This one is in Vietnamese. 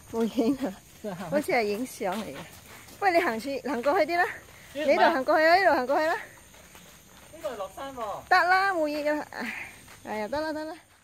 冇影啊，好似係影相嚟嘅。不如你行過去啲啦，你呢度行過去啦，呢度行過去啦。 呢度係落山喎。 得啦，冇嘢噶啦。哎呀，得啦得啦。